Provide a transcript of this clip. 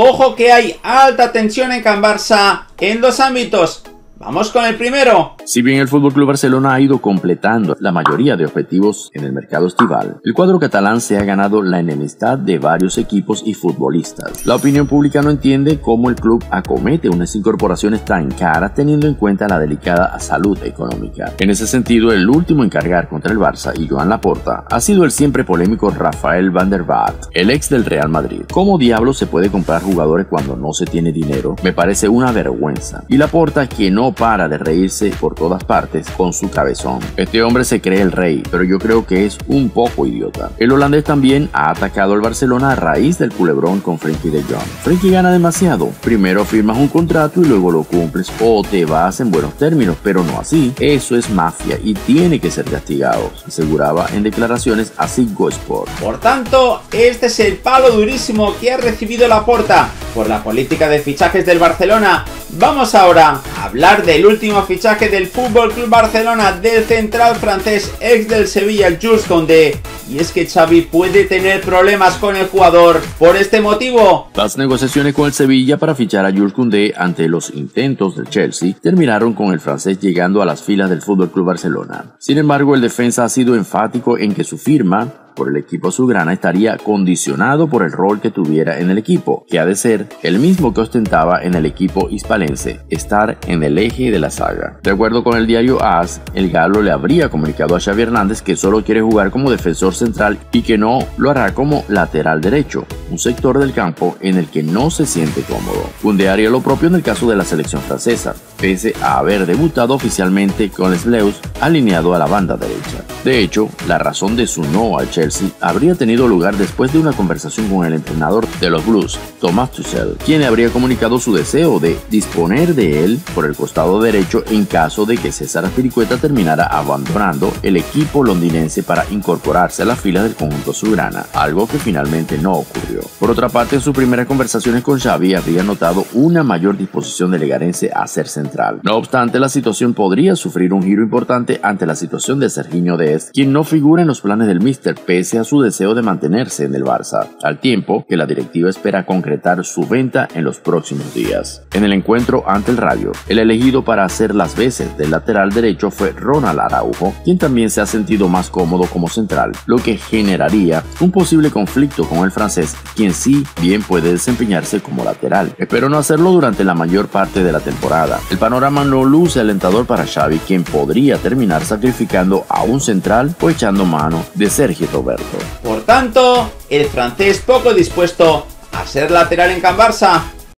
ojo que hay alta tensión en Can Barça en dos ámbitos. Vamos con el primero. Si bien el FC Barcelona ha ido completando la mayoría de objetivos en el mercado estival, el cuadro catalán se ha ganado la enemistad de varios equipos y futbolistas. La opinión pública no entiende cómo el club acomete unas incorporaciones tan caras teniendo en cuenta la delicada salud económica. En ese sentido, el último en cargar contra el Barça y Joan Laporta ha sido el siempre polémico Rafael van der Vaart, el ex del Real Madrid. ¿Cómo diablos se puede comprar jugadores cuando no se tiene dinero? Me parece una vergüenza. Y Laporta, que no para de reírse por todas partes con su cabezón. Este hombre se cree el rey, pero yo creo que es un poco idiota. El holandés también ha atacado al Barcelona a raíz del culebrón con Frenkie de Jong. Frenkie gana demasiado. Primero firmas un contrato y luego lo cumples o te vas en buenos términos, pero no así. Eso es mafia y tiene que ser castigado, aseguraba en declaraciones a Ziggo Sport. Por tanto, este es el palo durísimo que ha recibido Laporta por la política de fichajes del Barcelona. Vamos ahora a hablar del último fichaje del FC Barcelona, del central francés ex del Sevilla, Jules Koundé. Y es que Xavi puede tener problemas con el jugador por este motivo. Las negociaciones con el Sevilla para fichar a Jules Koundé ante los intentos del Chelsea terminaron con el francés llegando a las filas del FC Barcelona. Sin embargo, el defensa ha sido enfático en que su firma por el equipo azulgrana estaría condicionado por el rol que tuviera en el equipo, que ha de ser el mismo que ostentaba en el equipo hispalense, estar en el eje de la saga. De acuerdo con el diario AS, el galo le habría comunicado a Xavi Hernández que solo quiere jugar como defensor central y que no lo hará como lateral derecho, un sector del campo en el que no se siente cómodo. Koundé haría lo propio en el caso de la selección francesa, pese a haber debutado oficialmente con Les Bleus alineado a la banda derecha. De hecho, la razón de su no al Chelsea habría tenido lugar después de una conversación con el entrenador de los Blues, Thomas Tuchel, quien habría comunicado su deseo de disponer de él por el costado derecho en caso de que César Azpilicueta terminara abandonando el equipo londinense para incorporarse a las filas del conjunto azulgrana, algo que finalmente no ocurrió. Por otra parte, en sus primeras conversaciones con Xavi habría notado una mayor disposición del legarense a ser central. No obstante, la situación podría sufrir un giro importante ante la situación de Serginho Dest, quien no figura en los planes del míster pese a su deseo de mantenerse en el Barça, al tiempo que la directiva espera concretar su venta en los próximos días. En el encuentro ante el Rayo, el elegido para hacer las veces del lateral derecho fue Ronald Araujo, quien también se ha sentido más cómodo como central, lo que generaría un posible conflicto con el francés, quien sí bien puede desempeñarse como lateral. Espero no hacerlo durante la mayor parte de la temporada. El panorama no luce alentador para Xavi, quien podría terminar sacrificando a un central o echando mano de Sergi Roberto. Por tanto, el francés poco dispuesto a ser lateral en Can Barça.